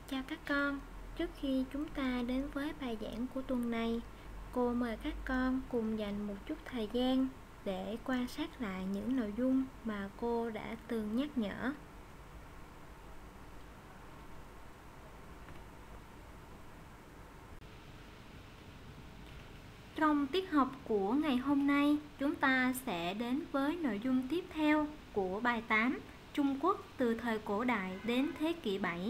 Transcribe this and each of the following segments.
Chào các con, trước khi chúng ta đến với bài giảng của tuần này, cô mời các con cùng dành một chút thời gian để quan sát lại những nội dung mà cô đã từng nhắc nhở. Trong tiết học của ngày hôm nay, chúng ta sẽ đến với nội dung tiếp theo của bài 8, Trung Quốc từ thời cổ đại đến thế kỷ 7.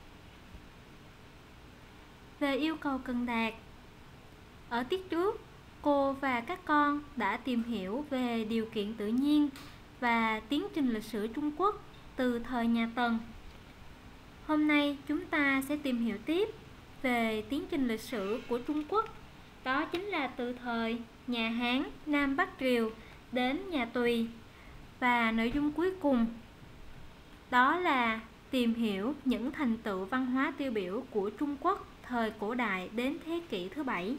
Về yêu cầu cần đạt, ở tiết trước, cô và các con đã tìm hiểu về điều kiện tự nhiên và tiến trình lịch sử Trung Quốc từ thời nhà Tần. Hôm nay chúng ta sẽ tìm hiểu tiếp về tiến trình lịch sử của Trung Quốc, đó chính là từ thời nhà Hán Nam Bắc Triều đến nhà Tùy. Và nội dung cuối cùng đó là tìm hiểu những thành tựu văn hóa tiêu biểu của Trung Quốc thời cổ đại đến thế kỷ thứ 7.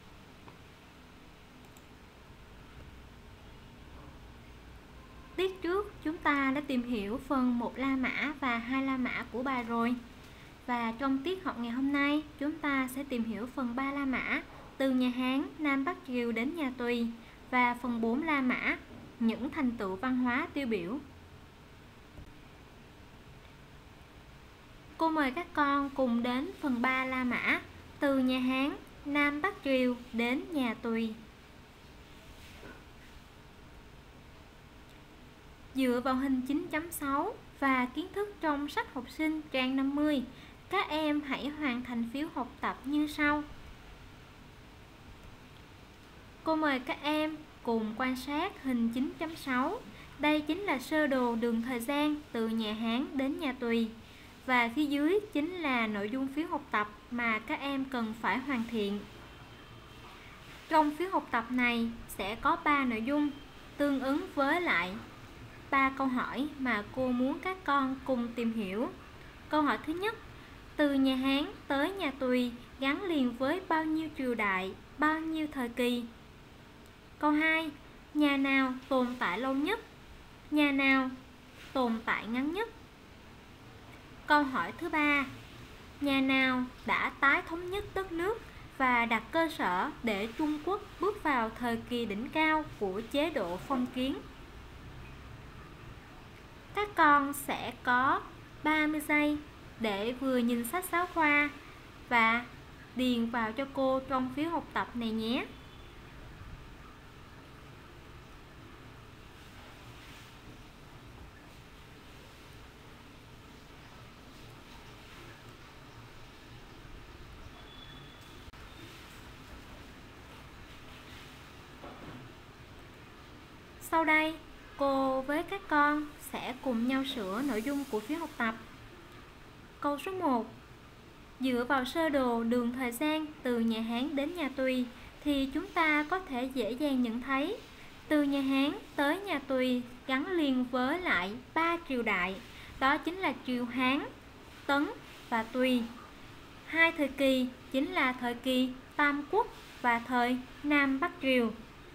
Tiết trước chúng ta đã tìm hiểu phần 1 La Mã và 2 La Mã của bài rồi. Và trong tiết học ngày hôm nay chúng ta sẽ tìm hiểu phần 3 La Mã từ nhà Hán Nam Bắc Triều đến nhà Tùy và phần 4 La Mã những thành tựu văn hóa tiêu biểu. Cô mời các con cùng đến phần 3 La Mã từ nhà Hán Nam Bắc Triều đến nhà Tùy. Dựa vào hình 9.6 và kiến thức trong sách học sinh trang 50, các em hãy hoàn thành phiếu học tập như sau. Cô mời các em cùng quan sát hình 9.6. Đây chính là sơ đồ đường thời gian từ nhà Hán đến nhà Tùy. Và phía dưới chính là nội dung phiếu học tập mà các em cần phải hoàn thiện. Trong phiếu học tập này sẽ có 3 nội dung tương ứng với lại 3 câu hỏi mà cô muốn các con cùng tìm hiểu. Câu hỏi thứ nhất, từ nhà Hán tới nhà Tùy gắn liền với bao nhiêu triều đại, bao nhiêu thời kỳ? Câu 2, nhà nào tồn tại lâu nhất? Nhà nào tồn tại ngắn nhất? Câu hỏi thứ 3, nhà nào đã tái thống nhất đất nước và đặt cơ sở để Trung Quốc bước vào thời kỳ đỉnh cao của chế độ phong kiến? Các con sẽ có 30 giây để vừa nhìn sách giáo khoa và điền vào cho cô trong phiếu học tập này nhé. Sau đây, cô với các con sẽ cùng nhau sửa nội dung của phiếu học tập. Câu số 1. Dựa vào sơ đồ đường thời gian từ nhà Hán đến nhà Tùy thì chúng ta có thể dễ dàng nhận thấy từ nhà Hán tới nhà Tùy gắn liền với lại 3 triều đại, đó chính là triều Hán, Tấn và Tùy. 2 thời kỳ chính là thời kỳ Tam Quốc và thời Nam Bắc Triều.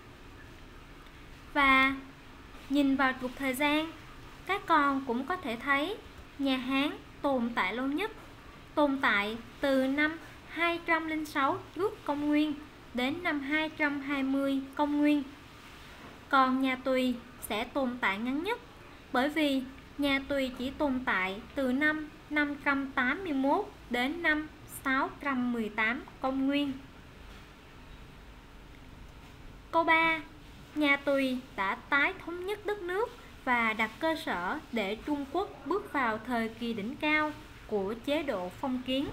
Và nhìn vào trục thời gian, các con cũng có thể thấy nhà Hán tồn tại lâu nhất, tồn tại từ năm 206 trước công nguyên đến năm 220 công nguyên. Còn nhà Tùy sẽ tồn tại ngắn nhất, bởi vì nhà Tùy chỉ tồn tại từ năm 581 đến năm 618 công nguyên. Câu 3. Nhà Tùy đã tái thống nhất đất nước và đặt cơ sở để Trung Quốc bước vào thời kỳ đỉnh cao của chế độ phong kiến.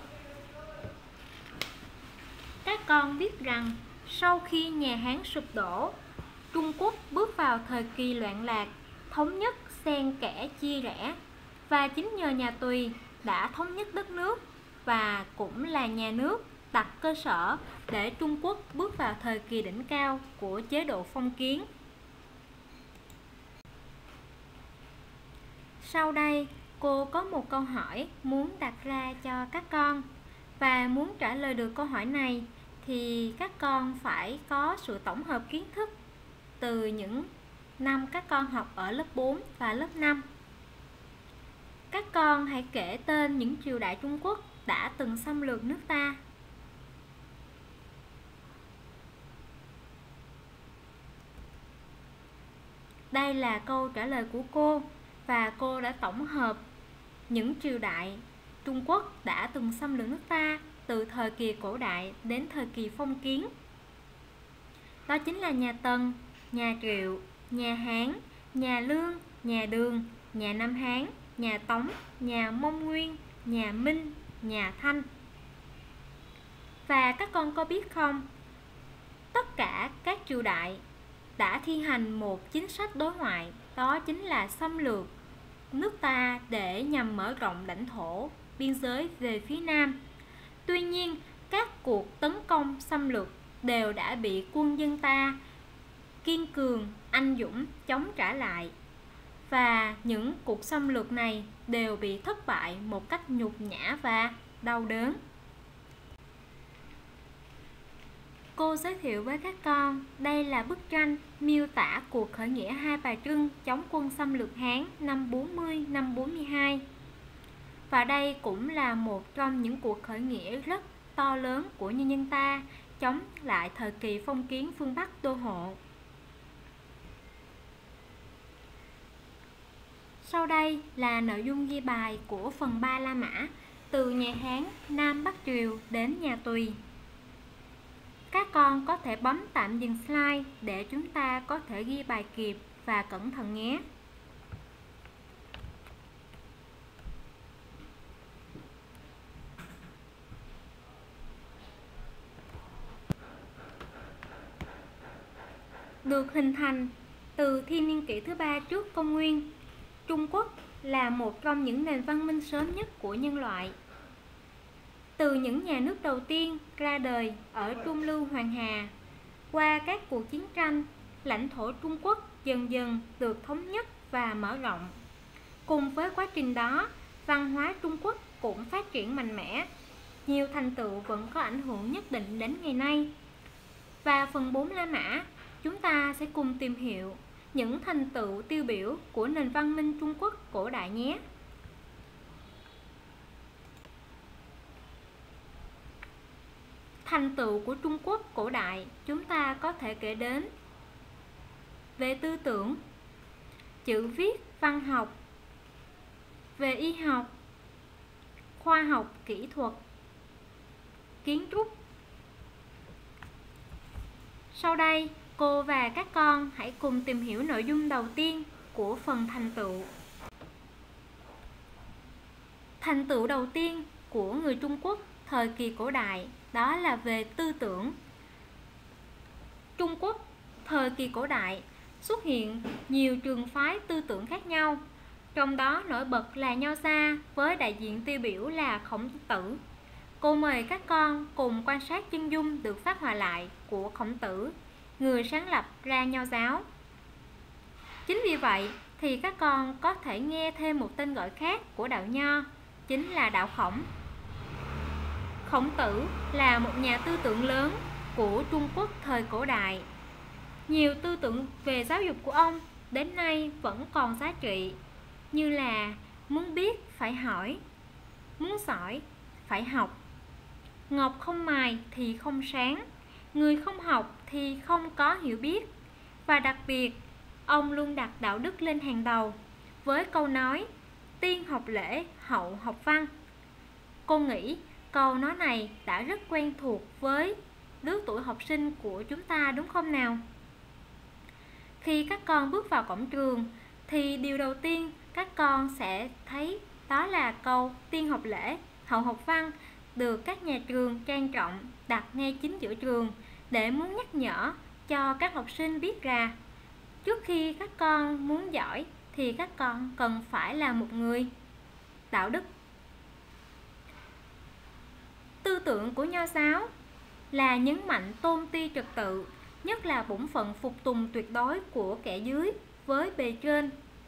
Các con biết rằng sau khi nhà Hán sụp đổ, Trung Quốc bước vào thời kỳ loạn lạc, thống nhất xen kẽ chia rẽ. Và chính nhờ nhà Tùy đã thống nhất đất nước và cũng là nhà nước đặt cơ sở để Trung Quốc bước vào thời kỳ đỉnh cao của chế độ phong kiến. Sau đây, cô có một câu hỏi muốn đặt ra cho các con. Và muốn trả lời được câu hỏi này thì các con phải có sự tổng hợp kiến thức từ những năm các con học ở lớp 4 và lớp 5. Các con hãy kể tên những triều đại Trung Quốc đã từng xâm lược nước ta? Đây là câu trả lời của cô, và cô đã tổng hợp những triều đại Trung Quốc đã từng xâm lược nước ta từ thời kỳ cổ đại đến thời kỳ phong kiến. Đó chính là nhà Tần, nhà Triệu, nhà Hán, nhà Lương, nhà Đường, nhà Nam Hán, nhà Tống, nhà Mông Nguyên, nhà Minh, nhà Thanh. Và các con có biết không, tất cả các triều đại đã thi hành một chính sách đối ngoại, đó chính là xâm lược nước ta để nhằm mở rộng lãnh thổ, biên giới về phía Nam. Tuy nhiên, các cuộc tấn công xâm lược đều đã bị quân dân ta kiên cường, anh dũng chống trả lại. Và những cuộc xâm lược này đều bị thất bại một cách nhục nhã và đau đớn. Cô giới thiệu với các con, đây là bức tranh miêu tả cuộc khởi nghĩa Hai Bà Trưng chống quân xâm lược Hán năm 40, năm 42. Và đây cũng là một trong những cuộc khởi nghĩa rất to lớn của nhân dân ta chống lại thời kỳ phong kiến phương Bắc đô hộ. Sau đây là nội dung ghi bài của phần 3 La Mã, từ nhà Hán, Nam Bắc Triều đến nhà Tùy. Các con có thể bấm tạm dừng slide để chúng ta có thể ghi bài kịp và cẩn thận nhé. Được hình thành từ thiên niên kỷ thứ 3 trước công nguyên, Trung Quốc là một trong những nền văn minh sớm nhất của nhân loại. Từ những nhà nước đầu tiên ra đời ở Trung Lưu Hoàng Hà, qua các cuộc chiến tranh, lãnh thổ Trung Quốc dần dần được thống nhất và mở rộng. Cùng với quá trình đó, văn hóa Trung Quốc cũng phát triển mạnh mẽ. Nhiều thành tựu vẫn có ảnh hưởng nhất định đến ngày nay. Và phần 4 La Mã, chúng ta sẽ cùng tìm hiểu những thành tựu tiêu biểu của nền văn minh Trung Quốc cổ đại nhé. Thành tựu của Trung Quốc cổ đại chúng ta có thể kể đến: về tư tưởng, chữ viết, văn học; về y học, khoa học, kỹ thuật, kiến trúc. Sau đây, cô và các con hãy cùng tìm hiểu nội dung đầu tiên của phần thành tựu. Thành tựu đầu tiên của người Trung Quốc thời kỳ cổ đại đó là về tư tưởng. Trung Quốc thời kỳ cổ đại xuất hiện nhiều trường phái tư tưởng khác nhau, trong đó nổi bật là Nho gia với đại diện tiêu biểu là Khổng Tử. Cô mời các con cùng quan sát chân dung được phác họa lại của Khổng Tử, người sáng lập ra Nho giáo. Chính vì vậy thì các con có thể nghe thêm một tên gọi khác của đạo Nho, chính là đạo Khổng. Khổng Tử là một nhà tư tưởng lớn của Trung Quốc thời cổ đại. Nhiều tư tưởng về giáo dục của ông đến nay vẫn còn giá trị, như là muốn biết phải hỏi, muốn giỏi phải học, ngọc không mài thì không sáng, người không học thì không có hiểu biết. Và đặc biệt, ông luôn đặt đạo đức lên hàng đầu với câu nói tiên học lễ, hậu học văn. Cô nghĩ câu nói này đã rất quen thuộc với lứa tuổi học sinh của chúng ta, đúng không nào? Khi các con bước vào cổng trường thì điều đầu tiên các con sẽ thấy đó là câu tiên học lễ, hậu học văn được các nhà trường trang trọng đặt ngay chính giữa trường để muốn nhắc nhở cho các học sinh biết rằng trước khi các con muốn giỏi thì các con cần phải là một người đạo đức. Tư tưởng của Nho giáo là nhấn mạnh tôn ti trật tự, nhất là bổn phận phục tùng tuyệt đối của kẻ dưới với bề trên.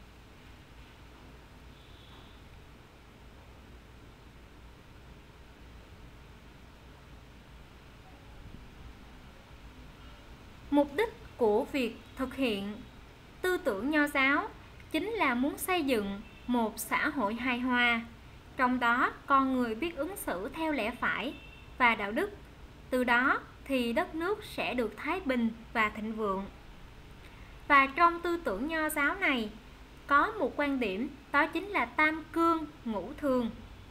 Mục đích của việc thực hiện tư tưởng Nho giáo chính là muốn xây dựng một xã hội hài hòa, Trong đó con người biết ứng xử theo lẽ phải và đạo đức, từ đó thì đất nước sẽ được thái bình và thịnh vượng. Và trong tư tưởng nho giáo này có một quan điểm, đó chính là tam cương ngũ thường.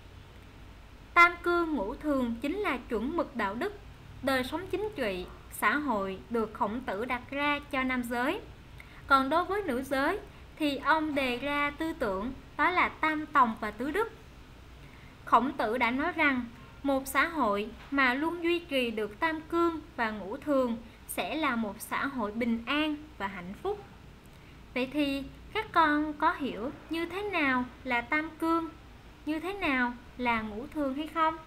Tam cương ngũ thường chính là chuẩn mực đạo đức, đời sống chính trị, xã hội được Khổng Tử đặt ra cho nam giới. Còn đối với nữ giới thì ông đề ra tư tưởng đó là tam tòng và tứ đức. Khổng Tử đã nói rằng một xã hội mà luôn duy trì được tam cương và ngũ thường sẽ là một xã hội bình an và hạnh phúc. Vậy thì các con có hiểu như thế nào là tam cương, như thế nào là ngũ thường hay không?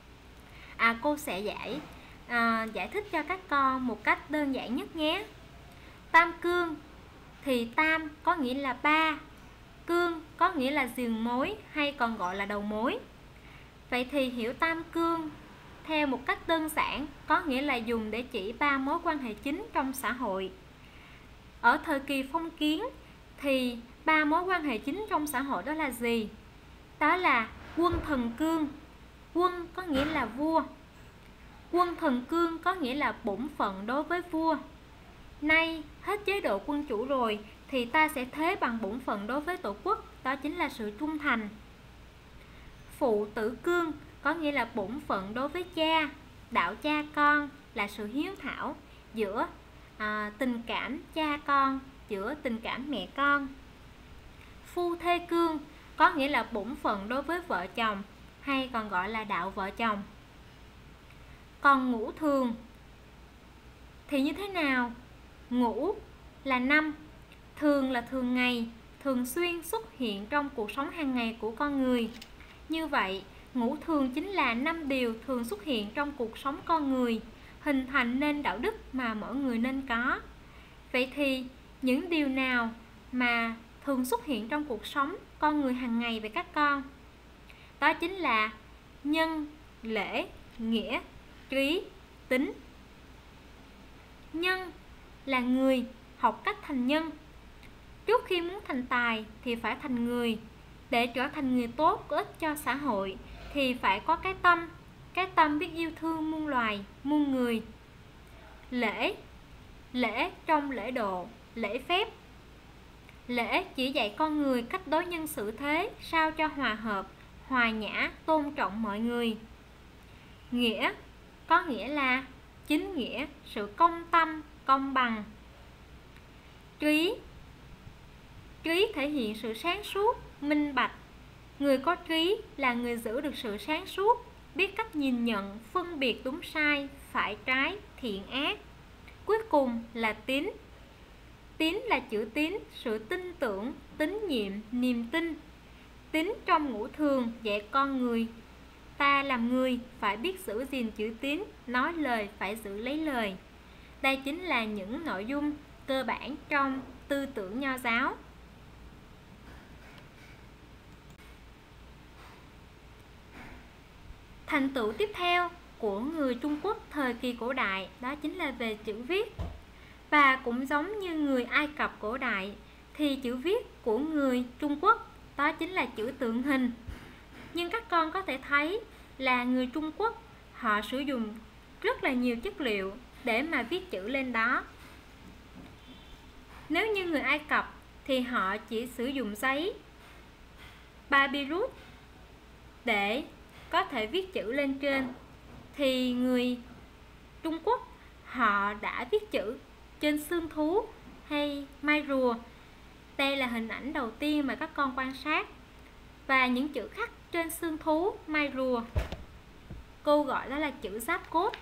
Cô sẽ giải thích cho các con một cách đơn giản nhất nhé. Tam cương thì tam có nghĩa là ba, cương có nghĩa là giường mối hay còn gọi là đầu mối. Vậy thì hiểu tam cương theo một cách đơn giản có nghĩa là dùng để chỉ ba mối quan hệ chính trong xã hội. Ở thời kỳ phong kiến thì ba mối quan hệ chính trong xã hội đó là gì? Đó là quân thần cương. Quân có nghĩa là vua. Quân thần cương có nghĩa là bổn phận đối với vua. Nay hết chế độ quân chủ rồi thì ta sẽ thế bằng bổn phận đối với tổ quốc, đó chính là sự trung thành. Phụ tử cương có nghĩa là bổn phận đối với cha, đạo cha con là sự hiếu thảo giữa tình cảm cha con, giữa tình cảm mẹ con. Phu thê cương có nghĩa là bổn phận đối với vợ chồng hay còn gọi là đạo vợ chồng. Còn ngũ thường thì như thế nào? Ngũ là năm, thường là thường ngày, thường xuyên xuất hiện trong cuộc sống hàng ngày của con người. Như vậy, ngũ thường chính là 5 điều thường xuất hiện trong cuộc sống con người, hình thành nên đạo đức mà mỗi người nên có. Vậy thì những điều nào mà thường xuất hiện trong cuộc sống con người hàng ngày với các con? Đó chính là nhân, lễ, nghĩa, trí, tính. Nhân là người, học cách thành nhân. Trước khi muốn thành tài thì phải thành người. Để trở thành người tốt có ích cho xã hội thì phải có cái tâm biết yêu thương muôn loài, muôn người. Lễ, lễ trong lễ độ, lễ phép. Lễ chỉ dạy con người cách đối nhân xử thế sao cho hòa hợp, hòa nhã, tôn trọng mọi người. Nghĩa có nghĩa là chính nghĩa, sự công tâm, công bằng. Trí, trí thể hiện sự sáng suốt, minh bạch. Người có trí là người giữ được sự sáng suốt, biết cách nhìn nhận, phân biệt đúng sai, phải trái, thiện ác. Cuối cùng là tín. Tín là chữ tín, sự tin tưởng, tín nhiệm, niềm tin. Tín trong ngũ thường dạy con người ta làm người phải biết giữ gìn chữ tín, nói lời phải giữ lấy lời. Đây chính là những nội dung cơ bản trong tư tưởng nho giáo. Thành tựu tiếp theo của người Trung Quốc thời kỳ cổ đại đó chính là về chữ viết. Và cũng giống như người Ai Cập cổ đại thì chữ viết của người Trung Quốc đó chính là chữ tượng hình. Nhưng các con có thể thấy là người Trung Quốc họ sử dụng rất là nhiều chất liệu để mà viết chữ lên đó. Nếu như người Ai Cập thì họ chỉ sử dụng giấy papyrus để có thể viết chữ lên trên, thì người Trung Quốc họ đã viết chữ trên xương thú hay mai rùa. Đây là hình ảnh đầu tiên mà các con quan sát. Và những chữ khắc trên xương thú, mai rùa, cô gọi đó là chữ giáp cốt.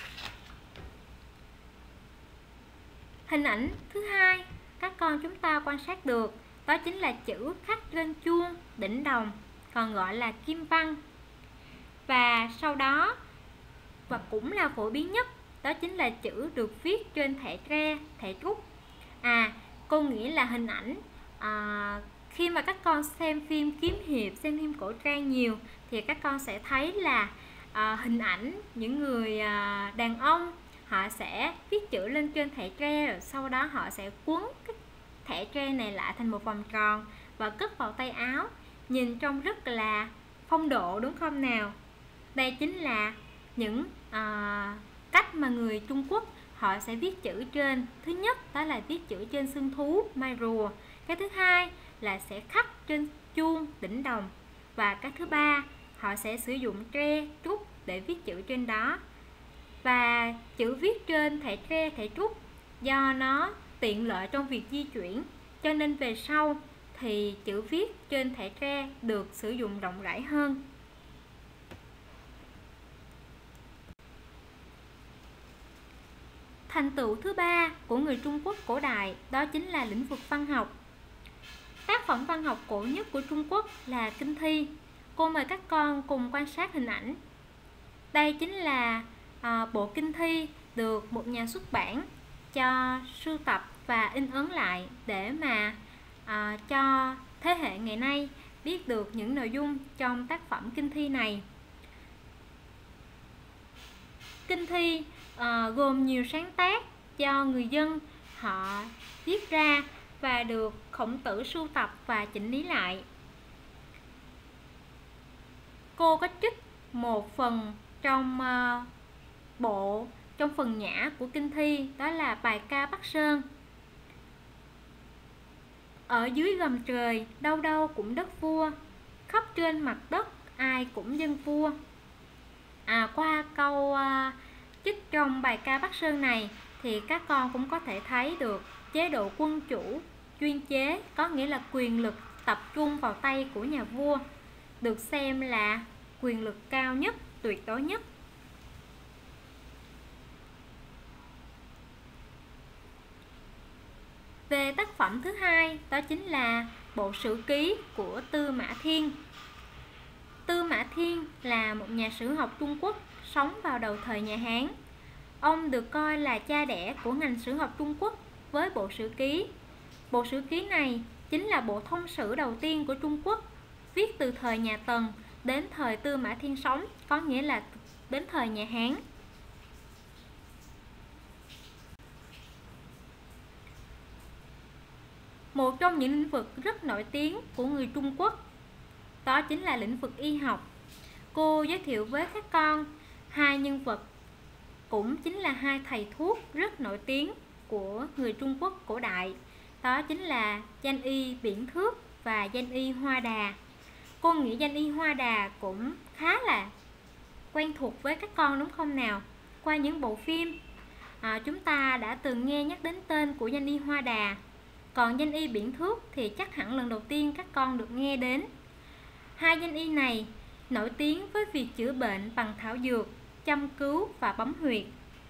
Hình ảnh thứ hai các con chúng ta quan sát được đó chính là chữ khắc trên chuông, đỉnh đồng, còn gọi là kim văn. Và sau đó, và cũng là phổ biến nhất, đó chính là chữ được viết trên thẻ tre, thẻ trúc. Cô nghĩ là hình ảnh khi mà các con xem phim kiếm hiệp, xem phim cổ trang nhiều thì các con sẽ thấy là hình ảnh những người đàn ông họ sẽ viết chữ lên trên thẻ tre, rồi sau đó họ sẽ quấn cái thẻ tre này lại thành một vòng tròn và cất vào tay áo, nhìn trông rất là phong độ, đúng không nào? Đây chính là những cách mà người Trung Quốc họ sẽ viết chữ trên. Thứ nhất đó là viết chữ trên xương thú, mai rùa. Cái thứ hai là sẽ khắc trên chuông, đỉnh đồng. Và cái thứ ba, họ sẽ sử dụng tre, trúc để viết chữ trên đó. Và chữ viết trên thẻ tre, thẻ trúc do nó tiện lợi trong việc di chuyển, cho nên về sau thì chữ viết trên thẻ tre được sử dụng rộng rãi hơn. Thành tựu thứ ba của người Trung Quốc cổ đại đó chính là lĩnh vực văn học. Tác phẩm văn học cổ nhất của Trung Quốc là Kinh Thi. Cô mời các con cùng quan sát hình ảnh. Đây chính là bộ Kinh Thi được một nhà xuất bản cho sưu tập và in ấn lại để mà cho thế hệ ngày nay biết được những nội dung trong tác phẩm Kinh Thi này. Kinh Thi gồm nhiều sáng tác do người dân họ viết ra và được Khổng Tử sưu tập và chỉnh lý lại. Cô có trích một phần trong trong phần nhã của Kinh Thi, đó là bài ca Bắc Sơn. Ở dưới gầm trời, đâu đâu cũng đất vua, khắp trên mặt đất ai cũng dân vua. Qua câu trích trong bài ca Bắc Sơn này thì các con cũng có thể thấy được chế độ quân chủ chuyên chế, có nghĩa là quyền lực tập trung vào tay của nhà vua, được xem là quyền lực cao nhất, tuyệt đối nhất. Về tác phẩm thứ hai, đó chính là bộ Sử Ký của Tư Mã Thiên. Tư Mã Thiên là một nhà sử học Trung Quốc sống vào đầu thời nhà Hán. Ông được coi là cha đẻ của ngành sử học Trung Quốc với bộ Sử Ký. Bộ Sử Ký này chính là bộ thông sử đầu tiên của Trung Quốc, viết từ thời nhà Tần đến thời Tư Mã Thiên sống, có nghĩa là đến thời nhà Hán. Một trong những lĩnh vực rất nổi tiếng của người Trung Quốc đó chính là lĩnh vực y học. Cô giới thiệu với các con hai nhân vật cũng chính là hai thầy thuốc rất nổi tiếng của người Trung Quốc cổ đại. Đó chính là danh y Biển Thước và danh y Hoa Đà. Cô nghĩ danh y Hoa Đà cũng khá là quen thuộc với các con, đúng không nào? Qua những bộ phim chúng ta đã từng nghe nhắc đến tên của danh y Hoa Đà. Còn danh y Biển Thước thì chắc hẳn lần đầu tiên các con được nghe đến. Hai danh y này nổi tiếng với việc chữa bệnh bằng thảo dược, châm cứu và bấm huyệt.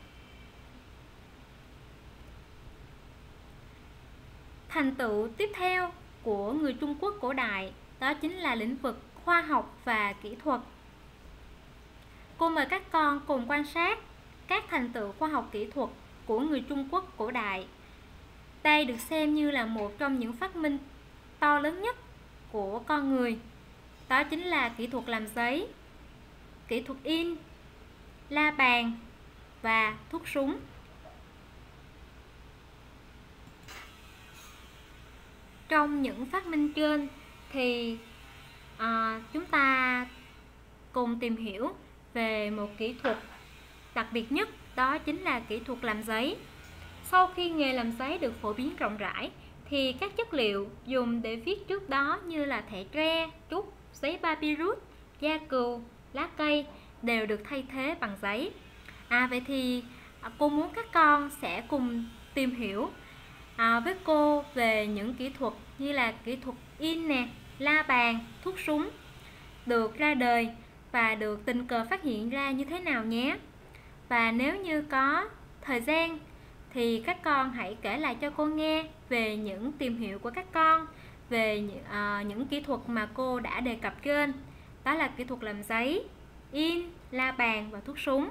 Thành tựu tiếp theo của người Trung Quốc cổ đại đó chính là lĩnh vực khoa học và kỹ thuật. Cô mời các con cùng quan sát các thành tựu khoa học kỹ thuật của người Trung Quốc cổ đại. Đây được xem như là một trong những phát minh to lớn nhất của con người. Đó chính là kỹ thuật làm giấy, kỹ thuật in, la bàn và thuốc súng. Trong những phát minh trên thì chúng ta cùng tìm hiểu về một kỹ thuật đặc biệt nhất, đó chính là kỹ thuật làm giấy. Sau khi nghề làm giấy được phổ biến rộng rãi thì các chất liệu dùng để viết trước đó như là thẻ tre, trúc, giấy papyrus, da cừu, lá cây đều được thay thế bằng giấy. Vậy thì cô muốn các con sẽ cùng tìm hiểu với cô về những kỹ thuật như là kỹ thuật in nè, la bàn, thuốc súng được ra đời và được tình cờ phát hiện ra như thế nào nhé. Và nếu như có thời gian thì các con hãy kể lại cho cô nghe về những tìm hiểu của các con về những kỹ thuật mà cô đã đề cập trên. Đó là kỹ thuật làm giấy, in, la bàn và thuốc súng.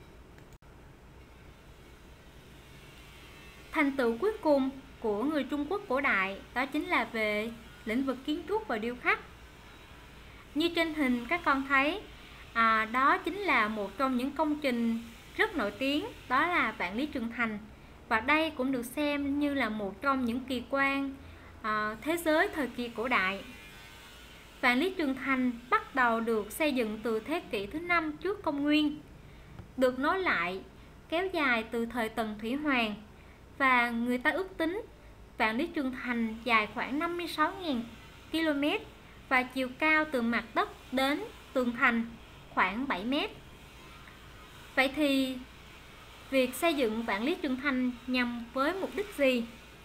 Thành tựu cuối cùng của người Trung Quốc cổ đại đó chính là về lĩnh vực kiến trúc và điêu khắc. Như trên hình các con thấy, đó chính là một trong những công trình rất nổi tiếng, đó là Vạn Lý Trường Thành. Và đây cũng được xem như là một trong những kỳ quan thế giới thời kỳ cổ đại. Vạn Lý Trường Thành bắt đầu được xây dựng từ thế kỷ thứ 5 trước công nguyên, được nối lại kéo dài từ thời Tần Thủy Hoàng, và người ta ước tính Vạn Lý Trường Thành dài khoảng 56.000 km và chiều cao từ mặt đất đến tường thành khoảng 7 mét. Vậy thì việc xây dựng Vạn Lý Trường Thành nhằm với mục đích gì?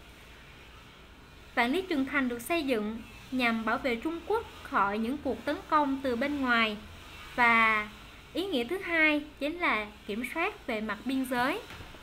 Vạn Lý Trường Thành được xây dựng nhằm bảo vệ Trung Quốc khỏi những cuộc tấn công từ bên ngoài, và ý nghĩa thứ hai chính là kiểm soát về mặt biên giới.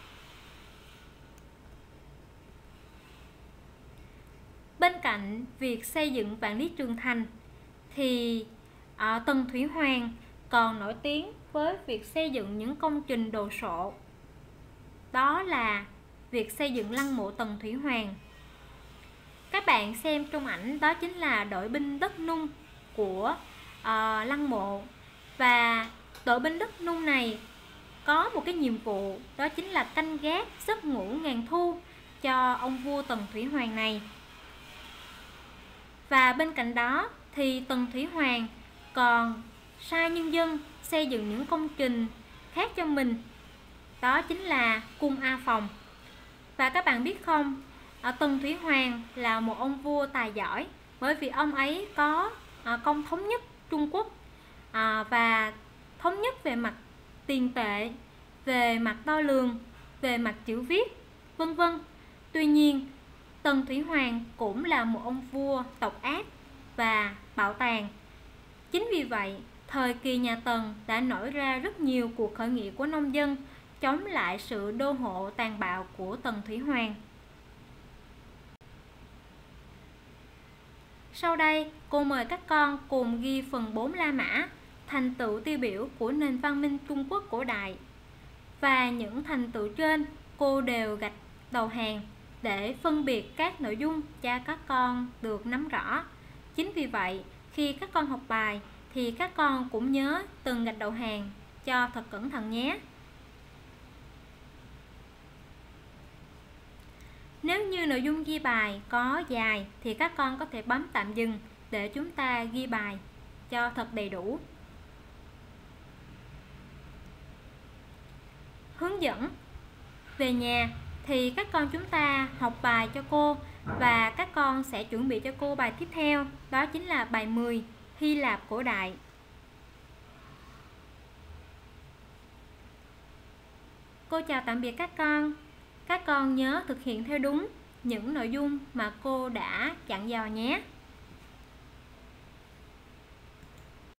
Bên cạnh việc xây dựng Vạn Lý Trường Thành thì Tần Thủy Hoàng còn nổi tiếng với việc xây dựng những công trình đồ sộ. Đó là việc xây dựng lăng mộ Tần Thủy Hoàng. Các bạn xem trong ảnh, đó chính là đội binh đất Nung của lăng mộ. Và đội binh đất Nung này có một cái nhiệm vụ, đó chính là canh gác giấc ngủ ngàn thu cho ông vua Tần Thủy Hoàng này. Và bên cạnh đó thì Tần Thủy Hoàng còn sai nhân dân xây dựng những công trình khác cho mình, đó chính là cung A Phòng. Và các bạn biết không, Tần Thủy Hoàng là một ông vua tài giỏi, bởi vì ông ấy có công thống nhất Trung Quốc, và thống nhất về mặt tiền tệ, về mặt đo lường, về mặt chữ viết, vân vân. Tuy nhiên, Tần Thủy Hoàng cũng là một ông vua độc ác và bạo tàn. Chính vì vậy, thời kỳ nhà Tần đã nổi ra rất nhiều cuộc khởi nghĩa của nông dân chống lại sự đô hộ tàn bạo của Tần Thủy Hoàng. Sau đây, cô mời các con cùng ghi phần 4 La Mã, thành tựu tiêu biểu của nền văn minh Trung Quốc cổ đại. Và những thành tựu trên cô đều gạch đầu hàng để phân biệt các nội dung cho các con được nắm rõ. Chính vì vậy, khi các con học bài thì các con cũng nhớ từng gạch đầu hàng cho thật cẩn thận nhé. Nếu như nội dung ghi bài có dài thì các con có thể bấm tạm dừng để chúng ta ghi bài cho thật đầy đủ. Hướng dẫn về nhà thì các con chúng ta học bài cho cô, và các con sẽ chuẩn bị cho cô bài tiếp theo, đó chính là bài 10 Hy Lạp cổ đại. Cô chào tạm biệt các con nhớ thực hiện theo đúng những nội dung mà cô đã dặn dò nhé.